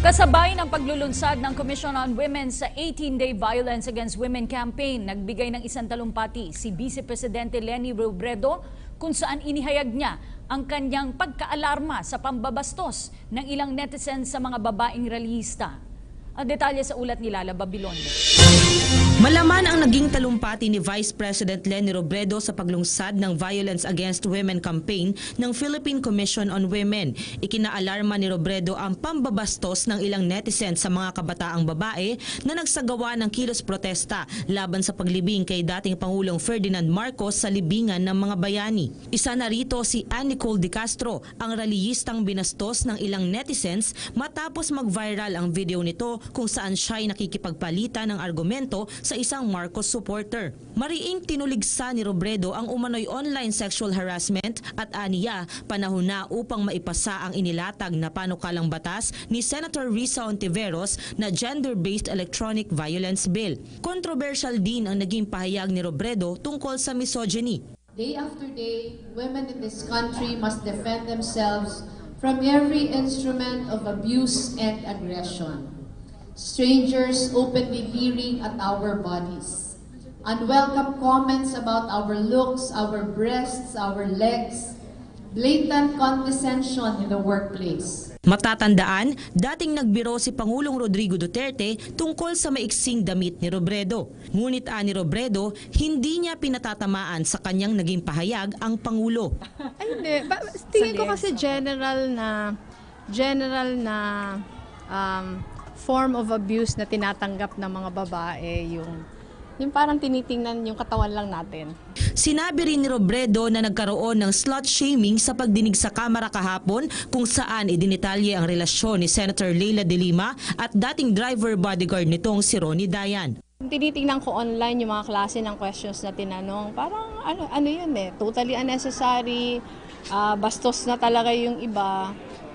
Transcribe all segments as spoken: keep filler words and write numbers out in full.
Kasabay ng paglulunsad ng Commission on Women sa eighteen-day Violence Against Women campaign, nagbigay ng isang talumpati si Vice Presidente Leni Robredo kung saan inihayag niya ang kanyang pagkaalarma sa pambabastos ng ilang netizens sa mga babaeng rallyista. Ang detalye sa ulat ni Lala Babilonia. Malaman ang naging talumpati ni Vice President Leni Robredo sa paglungsad ng Violence Against Women campaign ng Philippine Commission on Women. Ikinaalarma ni Robredo ang pambabastos ng ilang netizens sa mga kabataang babae na nagsagawa ng kilos protesta laban sa paglibing kay dating Pangulong Ferdinand Marcos sa libingan ng mga bayani. Isa na rito si Ann Nicole De Castro, ang rallyistang binastos ng ilang netizens matapos mag-viral ang video nito kung saan siya'y nakikipagpalitan ng argumento sa isang Marcos supporter. Mariing tinuligsa ni Robredo ang umano'y online sexual harassment at aniya panahon na upang maipasa ang inilatag na panukalang batas ni Senator Risa Ontiveros na Gender-Based Electronic Violence Bill. Controversial din ang naging pahayag ni Robredo tungkol sa misogyny. Day after day, women in this country must defend themselves from every instrument of abuse and aggression. Strangers openly leering at our bodies. Unwelcome comments about our looks, our breasts, our legs. Blatant condescension in the workplace. Matatandaan, dating nagbiro si Pangulong Rodrigo Duterte tungkol sa maiksing damit ni Robredo. Ngunit ani Robredo, hindi niya pinatatamaan sa kanyang naging pahayag ang Pangulo. Ay, hindi. Tingin ko kasi general na, general na, um, form of abuse na tinatanggap ng mga babae, yung, yung parang tinitingnan yung katawan lang natin. Sinabi rin ni Robredo na nagkaroon ng slut shaming sa pagdinig sa Kamara kahapon kung saan idinitalye ang relasyon ni Senator Leila De Lima at dating driver bodyguard nitong si Ronnie Dayan. Tinitingnan ko online yung mga klase ng questions na tinanong, parang ano, ano yun eh, totally unnecessary, uh, bastos na talaga yung iba.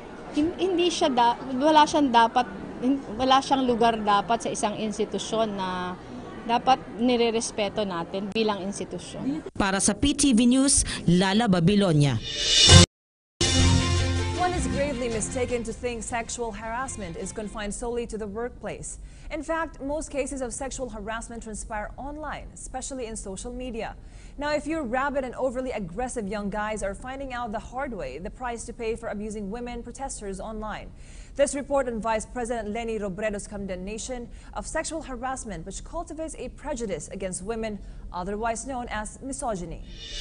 Hindi siya, da, wala siyang dapat wala siyang lugar dapat sa isang institusyon na dapat nirerespeto natin bilang institusyon. Para sa P T V News, Lala Babilonia. One is gravely mistaken to think sexual harassment is confined solely to the workplace. In fact, most cases of sexual harassment transpire online, especially in social media. Now, if you're rabid and overly aggressive young guys are finding out the hard way the price to pay for abusing women protesters online. This report on Vice President Leni Robredo's condemnation of sexual harassment, which cultivates a prejudice against women, otherwise known as misogyny.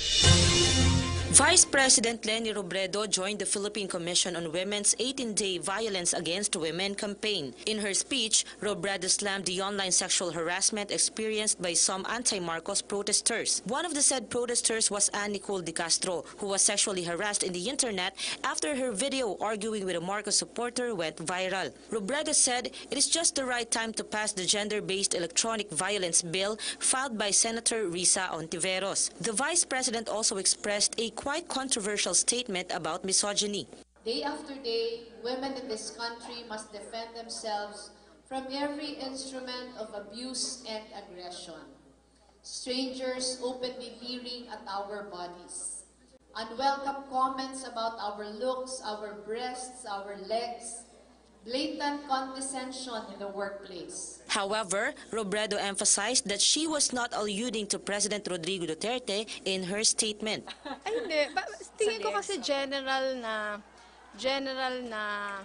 Vice President Leni Robredo joined the Philippine Commission on Women's eighteen-day Violence Against Women campaign. In her speech, Robredo slammed the online sexual harassment experienced by some anti-Marcos protesters. One of the said protesters was Ann Nicole De Castro, who was sexually harassed in the internet after her video arguing with a Marcos supporter went viral. Robredo said it is just the right time to pass the Gender-Based Electronic Violence Bill filed by Senator Risa Ontiveros. The Vice President also expressed a quite controversial statement about misogyny. Day after day, women in this country must defend themselves from every instrument of abuse and aggression. Strangers openly leering at our bodies. Unwelcome comments about our looks, our breasts, our legs. Blatant condescension in the workplace. However, Robredo emphasized that she was not alluding to President Rodrigo Duterte in her statement. Ay, hindi. Tingin ko kasi general na, general na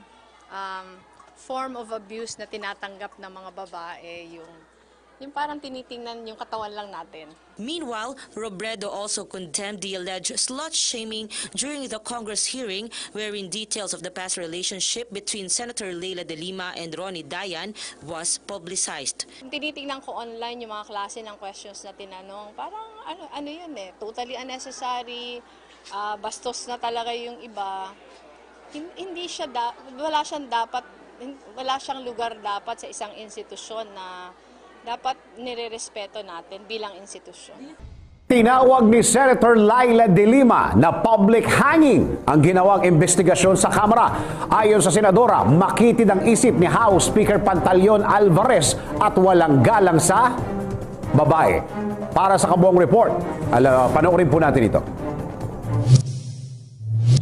um, form of abuse na tinatanggap ng mga babae, yung, yung parang tinitingnan yung katawan lang natin. Meanwhile, Robredo also condemned the alleged slut-shaming during the Congress hearing wherein details of the past relationship between Senator Leila De Lima and Ronnie Dayan was publicized. Tinitingnan ko online yung mga klase ng questions na tinanong, parang ano, ano yun eh, totally unnecessary, uh, bastos na talaga yung iba. Hindi siya, da, wala siyang dapat, wala siyang lugar dapat sa isang institusyon na dapat nirerespeto natin bilang institusyon. Tinawag ni Senator Leila De Lima na public hanging ang ginawang investigasyon sa Kamara. Ayon sa Senadora, makitid ang isip ni House Speaker Pantaleon Alvarez at walang galang sa babae. Para sa kabuong report, ala, panoorin po natin ito.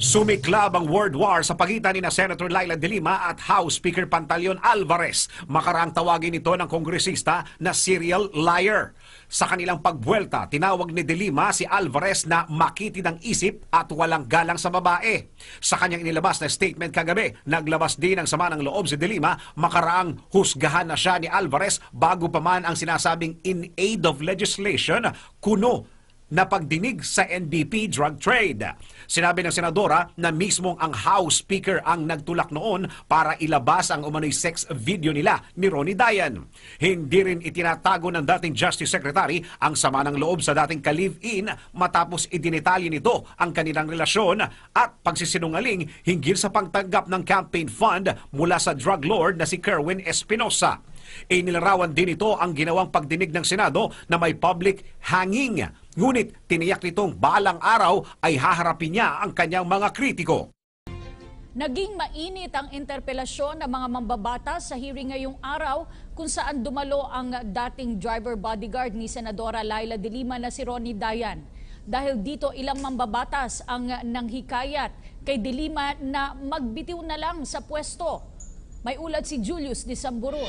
Sumiklab ang word war sa pagitan ni na Senator Laila De Lima at House Speaker Pantaleon Alvarez. Makaraang tawagin ito ng kongresista na serial liar. Sa kanilang pagbuelta, tinawag ni De Lima si Alvarez na makitid ang isip at walang galang sa babae. Sa kanyang inilabas na statement kagabi, naglabas din ng sama ng loob si De Lima, makaraang husgahan na siya ni Alvarez bago pa man ang sinasabing in aid of legislation, kuno na pagdinig sa N B P drug trade. Sinabi ng senadora na mismong ang House Speaker ang nagtulak noon para ilabas ang umano'y sex video nila ni Ronnie Dayan. Hindi rin itinatago ng dating Justice Secretary ang sama ng loob sa dating ka-live-in matapos idinetalye nito ang kanilang relasyon at pagsisinungaling hinggil sa pagtanggap ng campaign fund mula sa drug lord na si Kerwin Espinosa. Inilarawan din ito ang ginawang pagdinig ng Senado na may public hanging. Ngunit tiniyak nitong balang araw ay haharapin niya ang kanyang mga kritiko. Naging mainit ang interpelasyon ng mga mambabatas sa hearing ngayong araw kung saan dumalo ang dating driver bodyguard ni Senadora Laila De Lima na si Ronnie Dayan. Dahil dito ilang mambabatas ang nanghikayat kay De Lima na magbitiw na lang sa pwesto. May ulat si Julius de Samburon.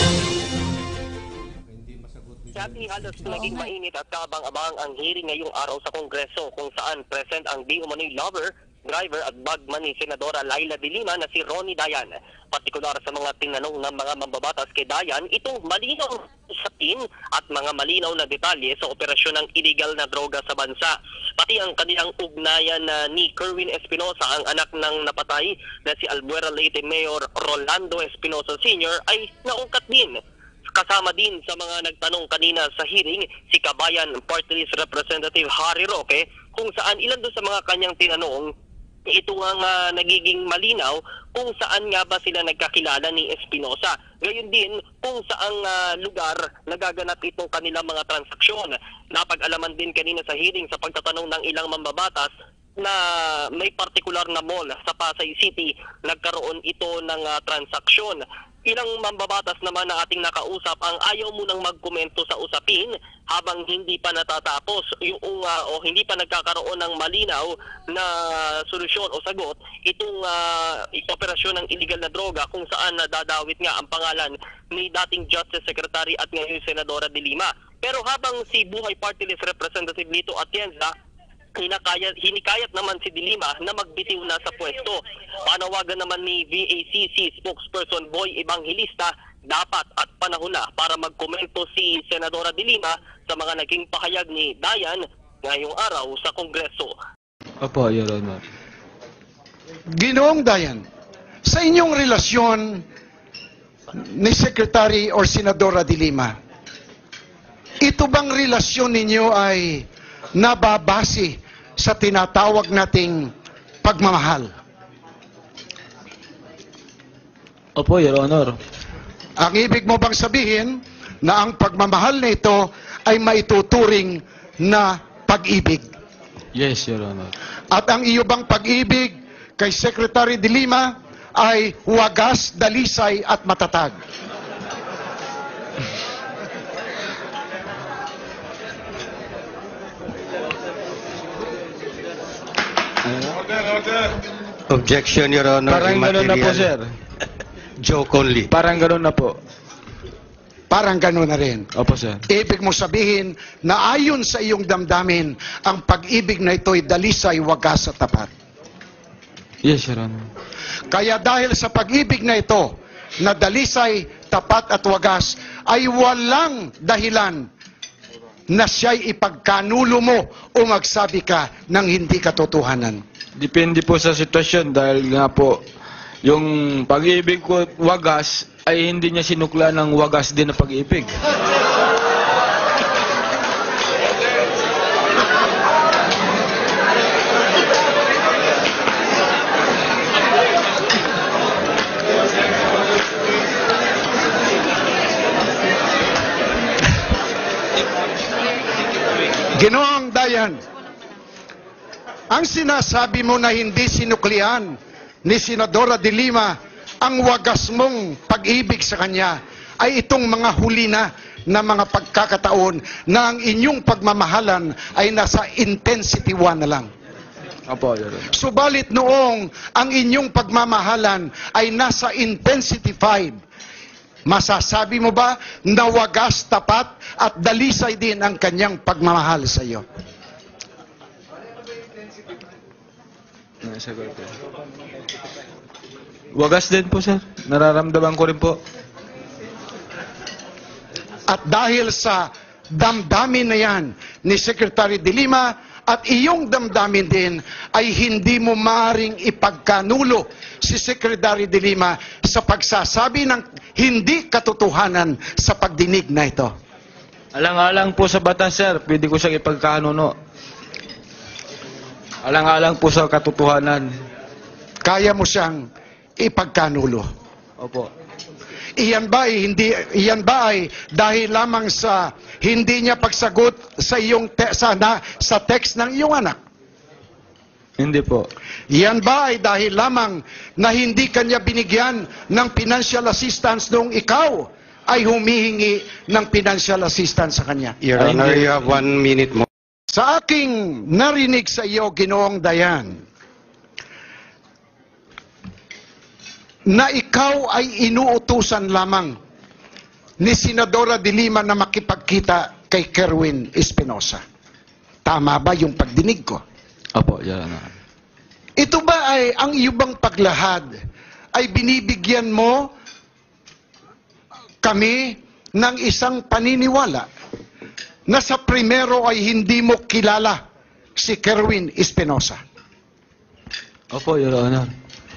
Sabi halos naging mainit at kabang-abang ang hearing ngayong araw sa Kongreso kung saan present ang di umano'y lover, driver at bagman ni Senadora Laila De Lima na si Ronnie Dayan. Partikular sa mga tinanong ng mga mambabatas kay Dayan, itong malinaw sa tin at mga malinaw na detalye sa operasyon ng illegal na droga sa bansa. Pati ang kanilang ugnayan uh, ni Kerwin Espinosa, ang anak ng napatay na si Albuera Leyte Mayor Rolando Espinosa Senior ay naungkat din. Kasama din sa mga nagtanong kanina sa hearing si Kabayan Party List Representative Harry Roque kung saan ilan doon sa mga kanyang tinanong ito nga uh, nagiging malinaw kung saan nga ba sila nagkakilala ni Espinosa. Gayon din kung saang uh, lugar nagaganap itong kanilang mga transaksyon. Napag-alaman din kanina sa hearing sa pagtatanong ng ilang mambabatas na may partikular na mall sa Pasay City nagkaroon ito ng uh, transaksyon. Ilang mambabatas naman na ating nakausap ang ayaw munang magkomento sa usapin habang hindi pa natatapos yung uh, o hindi pa nagkakaroon ng malinaw na solusyon o sagot itong uh, operasyon ng illegal na droga kung saan nadadawit nga ang pangalan ni dating Justice Secretary at ngayon Senadora De Lima. Pero habang si Buhay Party List Representative Lito Atienza Hinakayat, hinikayat naman si De Lima na magbitiw na sa pwesto. Panawagan naman ni V A C C spokesperson Boy Evangelista, dapat at panahon na para magkomento si Senadora De Lima sa mga naging pahayag ni Dayan ngayong araw sa Kongreso. Opo, Your Honor. Ginoong Dayan, sa inyong relasyon ni Secretary or Senadora De Lima, ito bang relasyon ninyo ay nababase sa tinatawag nating pagmamahal? Opo, Your Honor. Ang ibig mo bang sabihin na ang pagmamahal na ito ay maituturing na pag-ibig? Yes, Your Honor. At ang iyo bang pag-ibig kay Secretary De Lima ay wagas, dalisay at matatag? Objection, Your Honor. Parang gano'n na po, sir. Joke only. Parang gano'n na po. Parang gano'n na rin. Opo, sir. Ibig mo sabihin na ayon sa iyong damdamin, ang pag-ibig na ito'y dalisay, wagas at tapat. Yes, Your Honor. Kaya dahil sa pag-ibig na ito, na dalisay, tapat at wagas, ay walang dahilan na siya'y ipagkanulo mo o magsabi ka ng hindi katotohanan. Depende po sa sitwasyon dahil nga po, yung pag-ibig ko wagas ay hindi niya sinukla ng wagas din na pag-ibig. Ginoong Dayan, ang sinasabi mo na hindi sinuklian ni Senadora De Lima ang wagas mong pag-ibig sa kanya ay itong mga huli na na mga pagkakataon na ang inyong pagmamahalan ay nasa intensity one na lang. Opo, Your Honor. Subalit noong ang inyong pagmamahalan ay nasa intensity five, masasabi mo ba na wagas, tapat at dalisay din ang kanyang pagmamahal sa iyo? Nasagot po. Wagas din po, sir. Nararamdaman ko rin po. At dahil sa damdamin na yan ni Secretary De Lima at iyong damdamin din, ay hindi mo maaring ipagkanulo si Secretary De Lima sa pagsasabi ng hindi katotohanan sa pagdinig na ito. Alang-alang po sa batas, sir. Pwede ko siyang ipagkanuno. Alang-alang po sa katotohanan. Kaya mo siyang ipagkanulo. Opo. Iyan ba ay hindi iyan ba ay dahil lamang sa hindi niya pagsagot sa iyong te, sa, na, sa text ng iyong anak? Hindi po. Iyan ba ay dahil lamang na hindi kanya binigyan ng financial assistance nung ikaw ay humihingi ng financial assistance sa kanya? Your Ay, Honor, hindi. you have one minute more. Sa aking narinig sa iyo, Ginoong Dayan, na ikaw ay inuutusan lamang ni Senadora De Lima na makipagkita kay Kerwin Espinosa. Tama ba yung pagdinig ko? Opo, Your Honor. Ito ba ay ang iyong paglahad ay binibigyan mo kami ng isang paniniwala na sa primero ay hindi mo kilala si Kerwin Espinosa? Opo, Your Honor.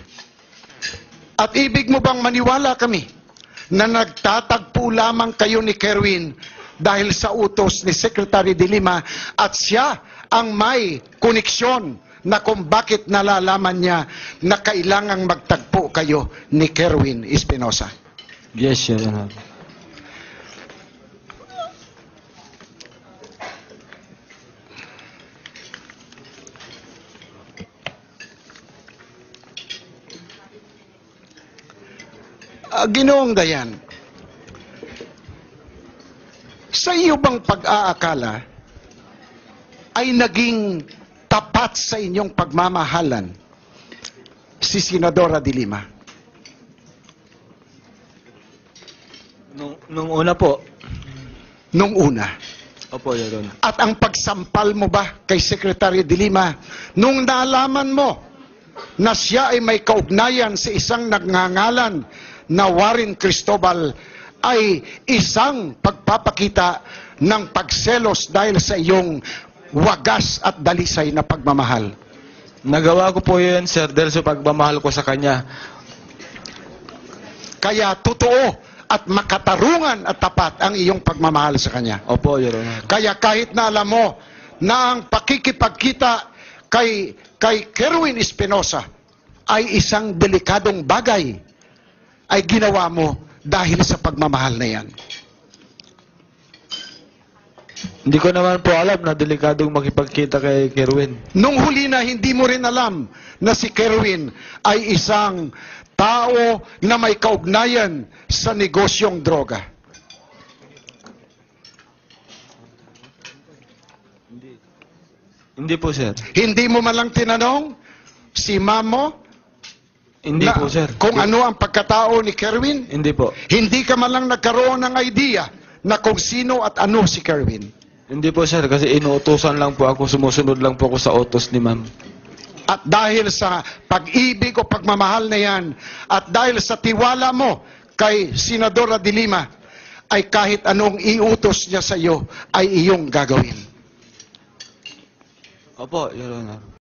At ibig mo bang maniwala kami na nagtatagpo lamang kayo ni Kerwin dahil sa utos ni Secretary De Lima at siya ang may koneksyon na kung bakit nalalaman niya na kailangang magtagpo kayo ni Kerwin Espinosa? Yes, Your Honor. Uh, Ginoong Dayan, sa iyo bang pag-aakala ay naging tapat sa inyong pagmamahalan si Senadora De Lima? Nung, nung una po. Nung una. Opo, Your Honor. At ang pagsampal mo ba kay Secretary De Lima nung nalaman mo na siya ay may kaugnayan sa isang nagngangalan na Warren Cristobal ay isang pagpapakita ng pagselos dahil sa iyong wagas at dalisay na pagmamahal? Nagawa ko po yun, sir, dahil sa pagmamahal ko sa kanya. Kaya totoo at makatarungan at tapat ang iyong pagmamahal sa kanya. Opo, Your Honor. Kaya kahit na alam mo na ang pakikipagkita kay, kay Kerwin Espinosa ay isang delikadong bagay, ay ginawa mo dahil sa pagmamahal na yan. Hindi ko naman po alam na delikadong makipagkita kay Kerwin. Nung huli na hindi mo rin alam na si Kerwin ay isang tao na may kaugnayan sa negosyong droga. Hindi po, sir. Hindi mo man lang tinanong si Mamo Hindi na po, sir. kung ano ang pagkatao ni Kerwin? Hindi po. Hindi ka man lang nagkaroon ng idea na kung sino at ano si Kerwin? Hindi po, sir, kasi inuutosan lang po ako, sumusunod lang po ako sa utos ni ma'am. At dahil sa pag-ibig o pagmamahal na yan, at dahil sa tiwala mo kay Senadora De Lima, ay kahit anong iutos niya sa iyo, ay iyong gagawin. Opo, Your Honor.